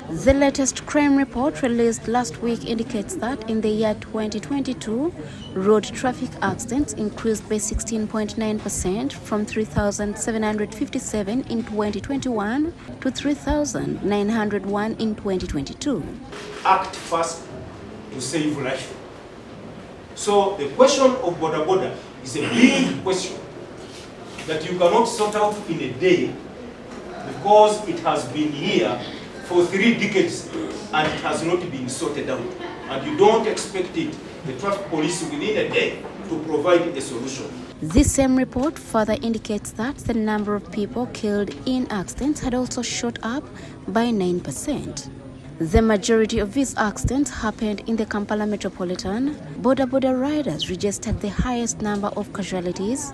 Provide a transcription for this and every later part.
The latest crime report released last week indicates that in the year 2022, road traffic accidents increased by 16.9% from 3,757 in 2021 to 3,901 in 2022. Act fast to save life. So the question of border border is a big question that you cannot sort out in a day because it has been here for 3 decades and it has not been sorted out. And you don't expect the traffic police within a day to provide a solution. This same report further indicates that the number of people killed in accidents had also shot up by 9%. The majority of these accidents happened in the Kampala metropolitan. Border riders registered the highest number of casualties.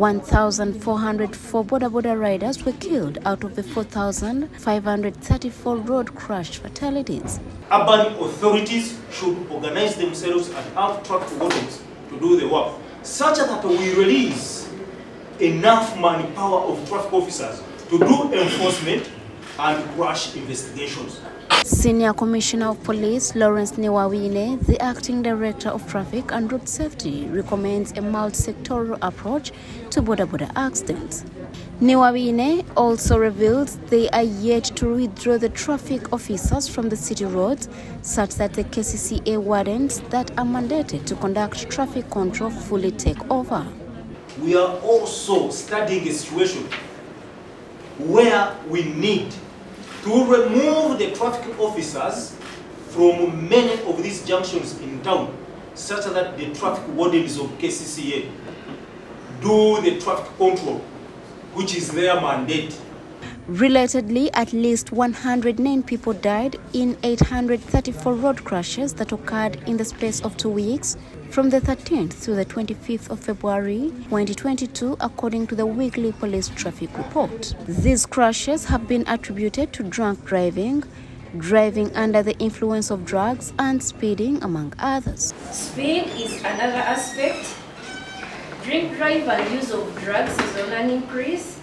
1,404 border riders were killed out of the 4,534 road crash fatalities. Urban authorities should organize themselves and have traffic wardens to do the work, such that we release enough manpower of traffic officers to do enforcement and crash investigations. Senior Commissioner of Police Lawrence Niwabiine, the Acting Director of Traffic and Road Safety, recommends a multi-sectoral approach to border accidents. Niwabiine also reveals they are yet to withdraw the traffic officers from the city roads, such that the KCCA wardens that are mandated to conduct traffic control fully take over. We are also studying a situation where we need to remove the traffic officers from many of these junctions in town, such that the traffic wardens of KCCA do the traffic control, which is their mandate. Relatedly, at least 109 people died in 834 road crashes that occurred in the space of 2 weeks, from the 13th to the 25th of February 2022, according to the weekly police traffic report. These crashes have been attributed to drunk driving, driving under the influence of drugs, and speeding, among others. Speed is another aspect. Drink drive and use of drugs is on an increase.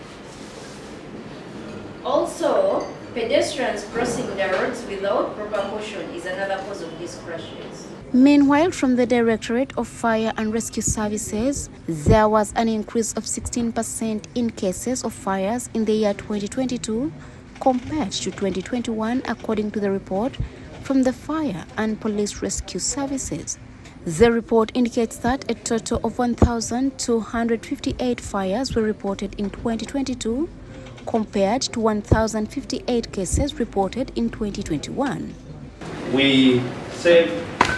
Also, pedestrians crossing the roads without proper caution is another cause of these crashes. Meanwhile, from the Directorate of Fire and Rescue Services, there was an increase of 16% in cases of fires in the year 2022 compared to 2021, according to the report from the Fire and Police Rescue Services. The report indicates that a total of 1,258 fires were reported in 2022 compared to 1,058 cases reported in 2021. We saved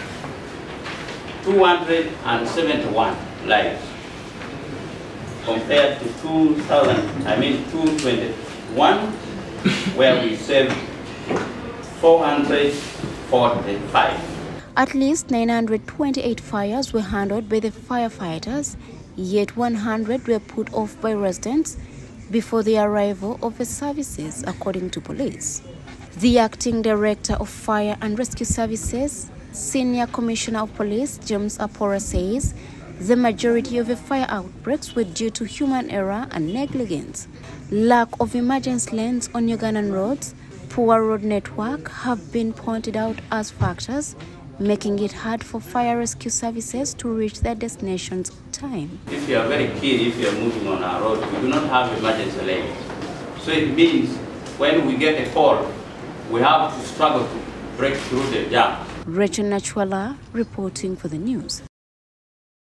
271 lives compared to 221, where we saved 445. At least 928 fires were handled by the firefighters, yet 100 were put off by residents before the arrival of the services, according to police. The Acting Director of Fire and Rescue Services, Senior Commissioner of Police James Apora, says the majority of the fire outbreaks were due to human error and negligence. Lack of emergency lanes on Ugandan roads, poor road network have been pointed out as factors, making it hard for fire rescue services to reach their destinations on time. If you are very keen, if you are moving on our road, we do not have emergency lanes. So it means when we get a call, we have to struggle to break through the jam. Rachel Nachwala reporting for the news.